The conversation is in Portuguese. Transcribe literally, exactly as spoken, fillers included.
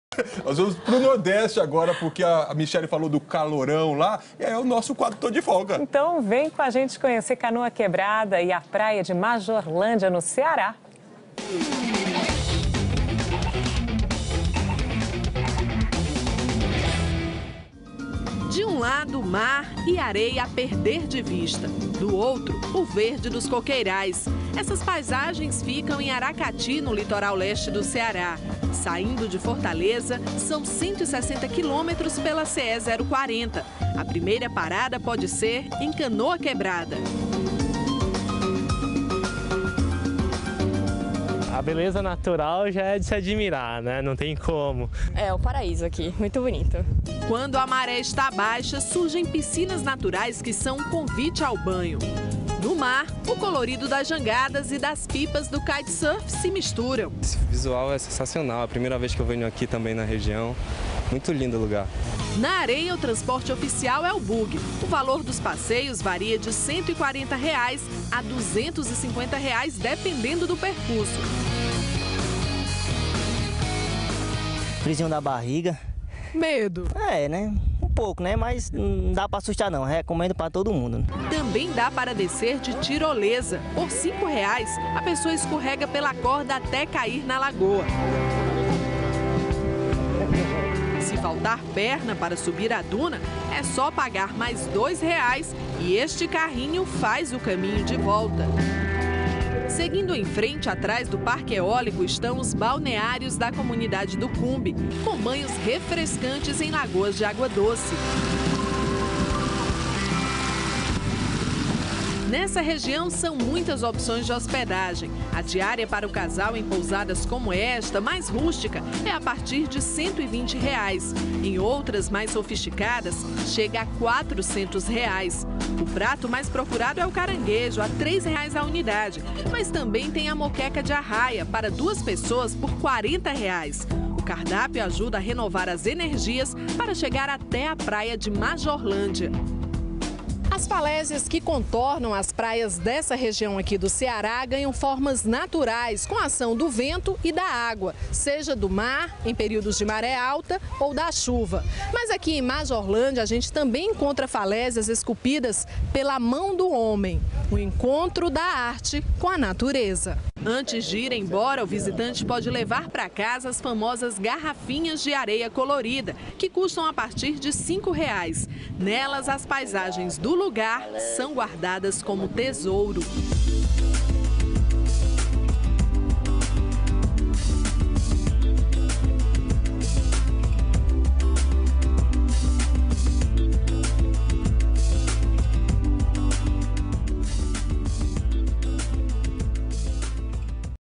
Nós vamos para o Nordeste agora, porque a Michele falou do calorão lá, e é o nosso quadro Tô de Folga. Então vem com a gente conhecer Canoa Quebrada e a praia de Majorlândia, no Ceará. De um lado, mar e areia a perder de vista. Do outro, o verde dos coqueirais. Essas paisagens ficam em Aracati, no litoral leste do Ceará. Saindo de Fortaleza, são cento e sessenta quilômetros pela C E zero quarenta. A primeira parada pode ser em Canoa Quebrada. A beleza natural já é de se admirar, né? Não tem como. É o paraíso aqui, muito bonito. Quando a maré está baixa, surgem piscinas naturais que são um convite ao banho. No mar, o colorido das jangadas e das pipas do kitesurf se misturam. Esse visual é sensacional, é a primeira vez que eu venho aqui também na região. Muito lindo o lugar. Na areia, o transporte oficial é o bug. O valor dos passeios varia de cento e quarenta reais a duzentos e cinquenta reais, dependendo do percurso. Frisinho da barriga. Medo. É, né? Um pouco, né? Mas não dá para assustar não. Recomendo para todo mundo. Também dá para descer de tirolesa. Por cinco reais, a pessoa escorrega pela corda até cair na lagoa. Se faltar perna para subir a duna, é só pagar mais dois reais e este carrinho faz o caminho de volta. Seguindo em frente, atrás do Parque Eólico, estão os balneários da comunidade do Cumbe, com banhos refrescantes em lagoas de água doce. Nessa região são muitas opções de hospedagem. A diária para o casal em pousadas como esta, mais rústica, é a partir de cento e vinte reais. Em outras mais sofisticadas, chega a quatrocentos reais. O prato mais procurado é o caranguejo, a três reais a unidade. Mas também tem a moqueca de arraia, para duas pessoas, por quarenta reais. O cardápio ajuda a renovar as energias para chegar até a praia de Majorlândia. As falésias que contornam as praias dessa região aqui do Ceará ganham formas naturais com a ação do vento e da água, seja do mar, em períodos de maré alta, ou da chuva. Mas aqui em Majorlândia a gente também encontra falésias esculpidas pela mão do homem, o encontro da arte com a natureza. Antes de ir embora, o visitante pode levar para casa as famosas garrafinhas de areia colorida, que custam a partir de cinco reais. Nelas, as paisagens do lugar são guardadas como tesouro.